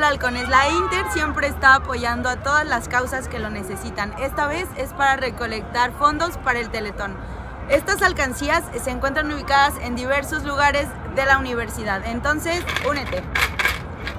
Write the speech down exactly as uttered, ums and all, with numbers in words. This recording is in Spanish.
Halcones. La Inter siempre está apoyando a todas las causas que lo necesitan. Esta vez es para recolectar fondos para el Teletón. Estas alcancías se encuentran ubicadas en diversos lugares de la universidad, entonces únete.